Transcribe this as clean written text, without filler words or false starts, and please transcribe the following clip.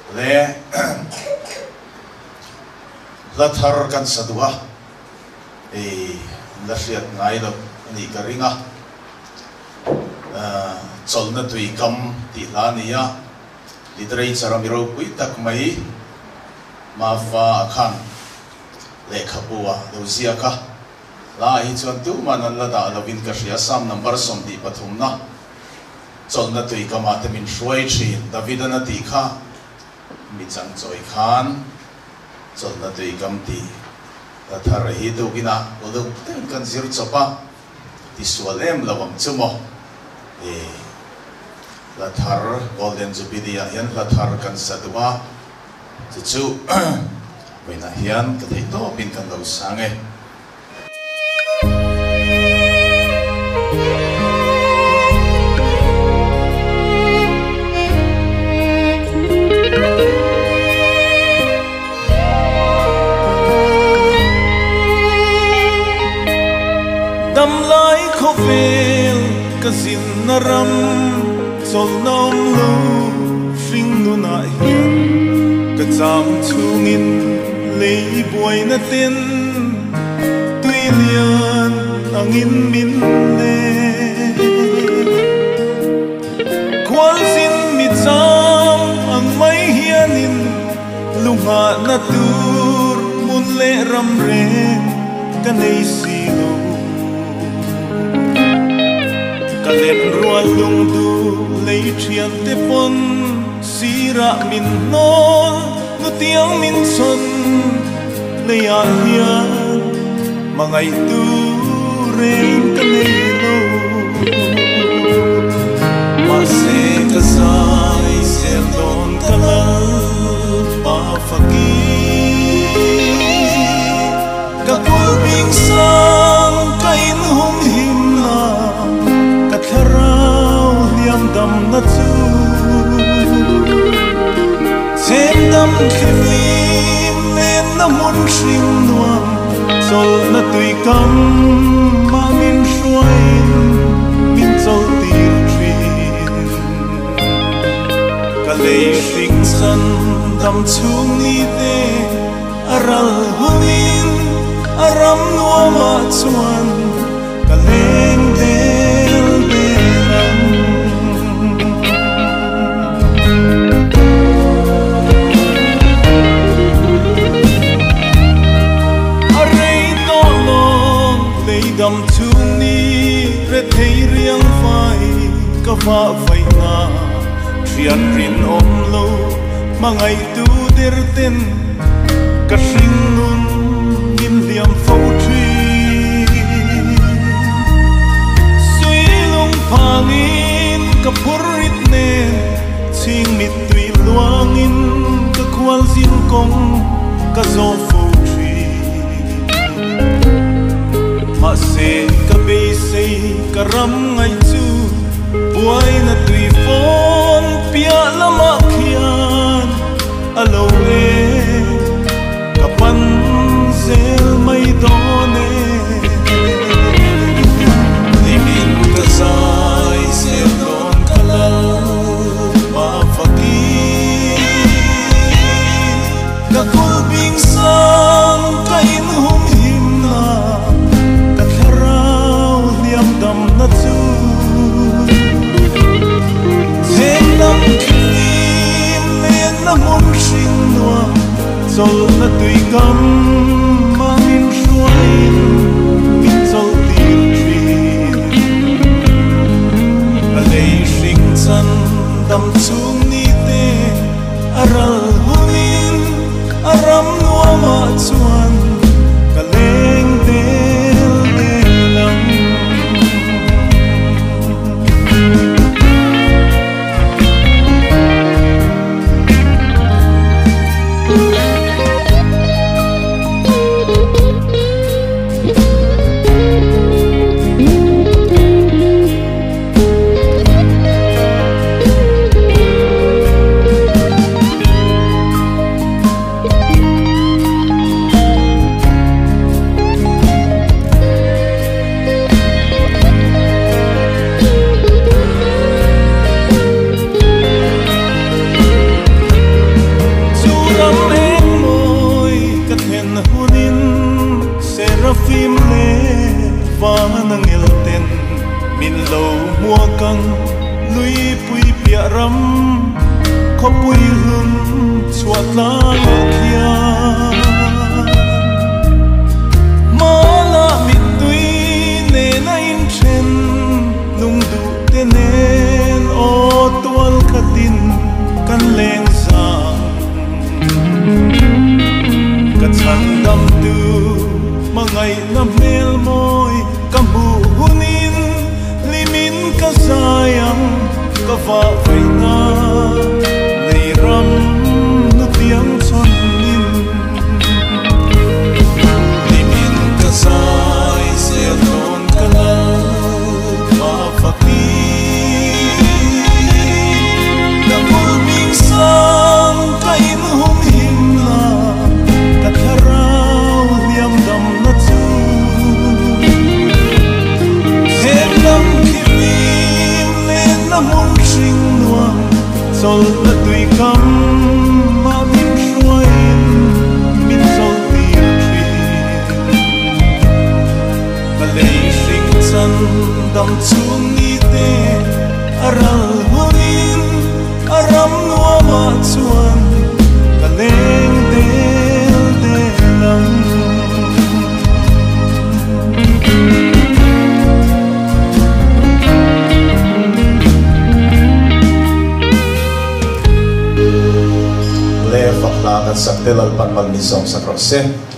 le la thar kan sadua la riat ngai lo ni ka ringa cholna tui kam ti lania lidrei charamiro pui tak mai ma fa khan le khapua dozia ka la hi chuan tu manan la da lovin ka ria sam number som di pathumna cholna tui kama te min shwai thin davidana ti kha mi chang choi khan cholna tui kam ti la thar hi tu gina uluk ten kan zir chopa ti sualem lawam chumo la thar golden jubilee hian la thar kan sadwa chu Wena hian ka thei to bin kan lo sange dam lai khovel ka zin naram chol nom lu fing nu na hian ka cham chungin lei boy na tin tui lian angin min le kwal sin mi cham ang mai hianin lunga na tur mun le ram re ka nei silo ka len rual lung du lei thian te pon sira min nol nu tiang min son le ya hian mangai tu ren ka nei lo ma se ka sai se don ka la pa faki ka kul bing sang ka in hum him na ka tharau liam dam na chu sem dam khim nen na mun shing nuam sol na tui kam ma min shuai min sol tir trin ka lei shing san dam chung ni te aral humin aram nuama chuan ka leng del beram dam chung ni re thei riang vai ka va vai na thian rin om lo mangai tu der ten ka hring nun in liam fo thi sui lung phangin ka phurit ne ching mit tui luangin ka khwal zin kong ka zo fo ma se ka be se ka ram ngai chu buai na tui phone pia lama khian alo e ka pan zel mai done limin ka sai se don kala ma faki ka kul bing sang ka in hum him na dam na chu thêm năm kim lên na mun shin nuam sol na tui kam ma min shuai min sol tir trin a lei sing chan dam chung ni te aral humin aram nuama chuan ka leng del delam leng sang ka chan dam tu mangai na mel moi ka mu hunin limin ka sayang ka va faina nei ram nu tiang chon nin limin ka sai se don kala ma fakti da mul sang ka in hum him na ka tharau liam dam na chu sen dam kim le na mun sing nuam sol la tui kam ma min shuain min sol tir tri ka lei sing chan dam chung ni te aral hunin aram nuama chuan ka leng del delam le fakla kan saktelal pan magnisong sa krose